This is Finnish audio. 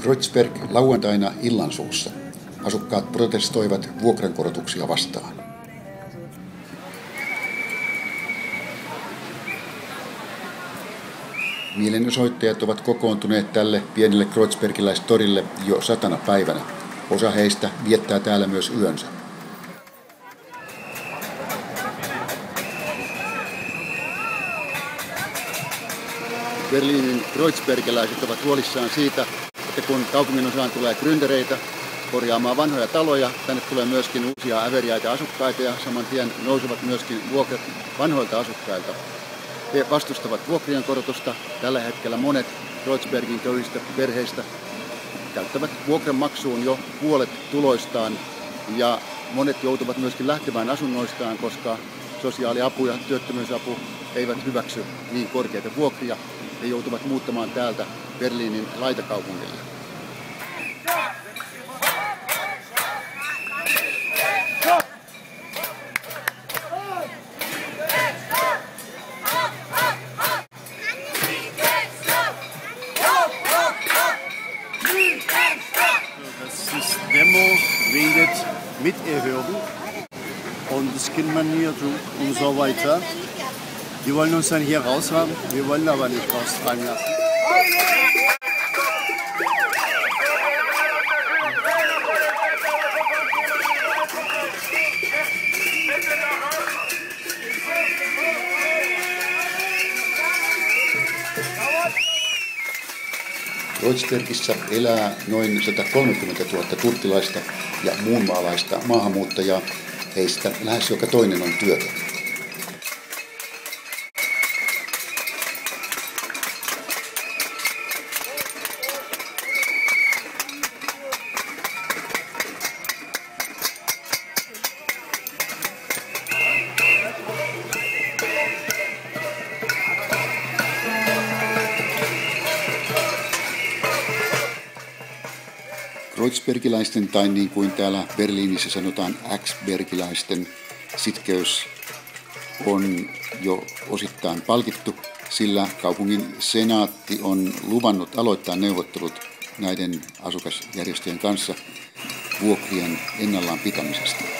Kreuzberg lauantaina illansuussa. Asukkaat protestoivat vuokrankorotuksia vastaan. Mielenosoittajat ovat kokoontuneet tälle pienelle kreuzbergiläistorille jo 100 päivänä. Osa heistä viettää täällä myös yönsä. Berliinin kreuzbergiläiset ovat huolissaan siitä, että kun kaupungin osaan tulee gründereitä korjaamaan vanhoja taloja, tänne tulee myöskin uusia äveriäitä asukkaita ja saman tien nousevat myöskin vuokrat vanhoilta asukkailta. He vastustavat vuokrien korotusta. Tällä hetkellä monet Kreuzbergin köyhistä perheistä käyttävät vuokran maksuun jo puolet tuloistaan ja monet joutuvat myöskin lähtemään asunnoistaan, koska sosiaaliapu ja työttömyysapu eivät hyväksy niin korkeita vuokria. He joutuvat muuttamaan täältä Berliinin laitakaupungille. Das Demo wegen Miterhöhung und Diskriminierung und so weiter. Die wollen uns dann hier raus haben, wir wollen aber nicht raustreiben lassen. Kreuzbergissä elää noin 130 000 turkkilaista ja muunmaalaista maahanmuuttajaa. Heistä lähes joka toinen on työtön. Kreuzbergiläisten tai niin kuin täällä Berliinissä sanotaan Axbergiläisten sitkeys on jo osittain palkittu, sillä kaupungin senaatti on luvannut aloittaa neuvottelut näiden asukasjärjestöjen kanssa vuokrien ennallaan pitämisestä.